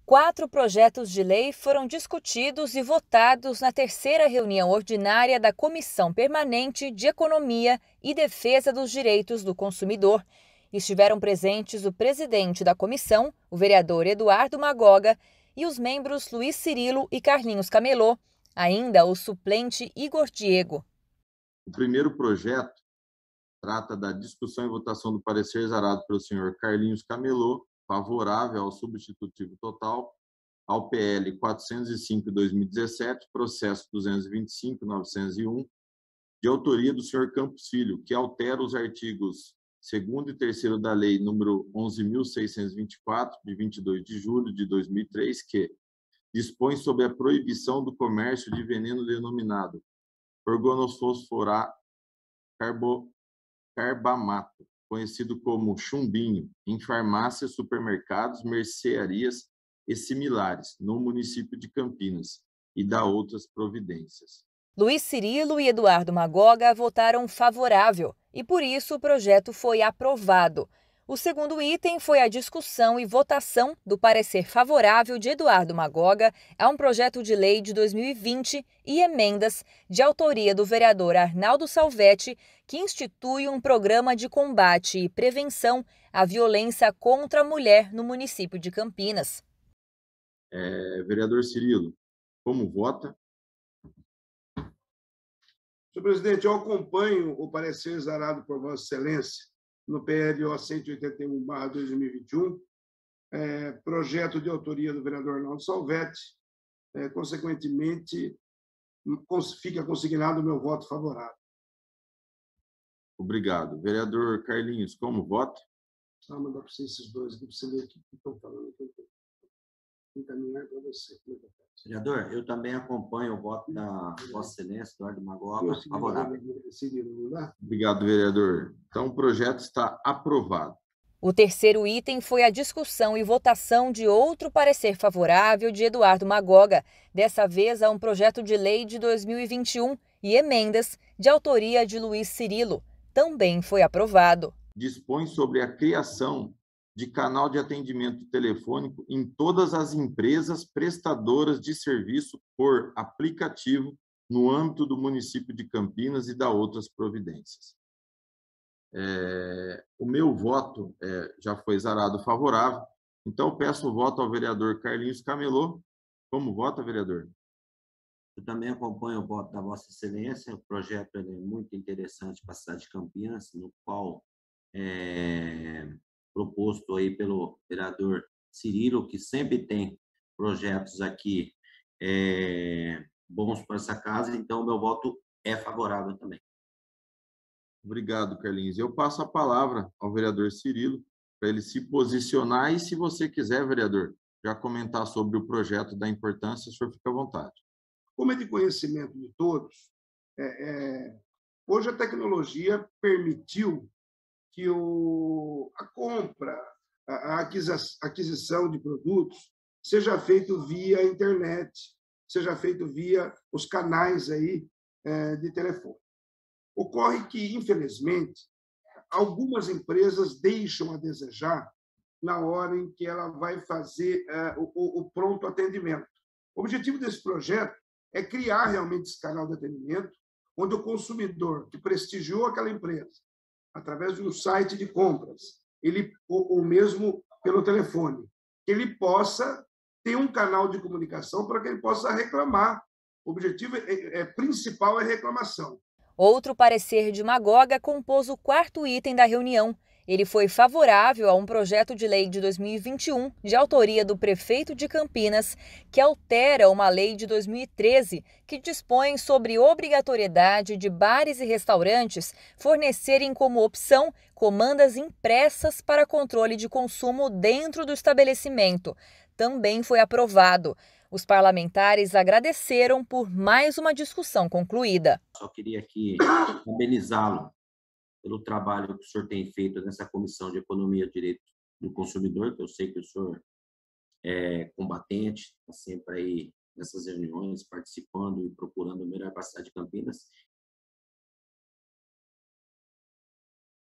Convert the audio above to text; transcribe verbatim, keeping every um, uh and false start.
Quatro projetos de lei foram discutidos e votados na terceira reunião ordinária da Comissão Permanente de Economia e Defesa dos Direitos do Consumidor. Estiveram presentes o presidente da comissão, o vereador Eduardo Magoga, e os membros Luiz Cirilo e Carlinhos Camelô, ainda o suplente Igor Diego. O primeiro projeto trata da discussão e votação do parecer exarado pelo senhor Carlinhos Camelô, favorável ao substitutivo total, ao P L quatrocentos e cinco de dois mil e dezessete, processo duzentos e vinte e cinco mil novecentos e um, de autoria do senhor Campos Filho, que altera os artigos segundo e terceiro da Lei número onze mil seiscentos e vinte e quatro, de vinte e dois de julho de dois mil e três, que dispõe sobre a proibição do comércio de veneno denominado organofosforato carbo, carbamato, conhecido como chumbinho, em farmácias, supermercados, mercearias e similares, no município de Campinas, e da outras providências. Luiz Cirilo e Eduardo Magoga votaram favorável e, por isso, o projeto foi aprovado. O segundo item foi a discussão e votação do parecer favorável de Eduardo Magoga a um projeto de lei de dois mil e vinte e emendas de autoria do vereador Arnaldo Salvetti, que institui um programa de combate e prevenção à violência contra a mulher no município de Campinas. É, vereador Cirilo, como vota? Senhor presidente, eu acompanho o parecer exarado por Vossa Excelência no P L O cento e oitenta e um barra dois mil e vinte e um, é, projeto de autoria do vereador Arnaldo Salvetti. É, consequentemente, fica consignado o meu voto favorável. Obrigado. Vereador Carlinhos, como vota? Vou mandar para você esses dois aqui, para você ver o que estão falando. Encaminhar para você. Vereador, eu também acompanho o voto da Vossa Excelência, Eduardo Magoga, favorável. Obrigado, vereador. Então, o projeto está aprovado. O terceiro item foi a discussão e votação de outro parecer favorável de Eduardo Magoga, dessa vez a um projeto de lei de dois mil e vinte e um e emendas de autoria de Luiz Cirilo. Também foi aprovado. Dispõe sobre a criação de canal de atendimento telefônico em todas as empresas prestadoras de serviço por aplicativo no âmbito do município de Campinas e da outras providências. É, o meu voto é, já foi exarado favorável, então peço o voto ao vereador Carlinhos Camelô. Como vota, vereador? Eu também acompanho o voto da Vossa Excelência. O projeto é muito interessante para a cidade de Campinas, no qual é proposto aí pelo vereador Cirilo, que sempre tem projetos aqui é, bons para essa casa, então meu voto é favorável também. Obrigado, Carlinhos. Eu passo a palavra ao vereador Cirilo para ele se posicionar e, se você quiser, vereador, já comentar sobre o projeto da importância, o senhor fica à vontade. Como é de conhecimento de todos, é, é, hoje a tecnologia permitiu que o, a compra, a aquisição de produtos seja feito via internet, seja feito via os canais aí, é, de telefone. Ocorre que, infelizmente, algumas empresas deixam a desejar na hora em que ela vai fazer é, o, o pronto atendimento. O objetivo desse projeto é criar realmente esse canal de atendimento, onde o consumidor que prestigiou aquela empresa, através de um site de compras, ele, ou, ou mesmo pelo telefone, que ele possa ter um canal de comunicação para que ele possa reclamar. O objetivo é, é, principal é reclamação. Outro parecer de Magoga compôs o quarto item da reunião. Ele foi favorável a um projeto de lei de dois mil e vinte e um, de autoria do prefeito de Campinas, que altera uma lei de dois mil e treze, que dispõe sobre obrigatoriedade de bares e restaurantes fornecerem como opção comandas impressas para controle de consumo dentro do estabelecimento. Também foi aprovado. Os parlamentares agradeceram por mais uma discussão concluída. Só queria aqui parabenizá-lo pelo trabalho que o senhor tem feito nessa Comissão de Economia e Direito do Consumidor, que eu sei que o senhor é combatente, está sempre aí nessas reuniões, participando e procurando o melhor para a cidade de Campinas.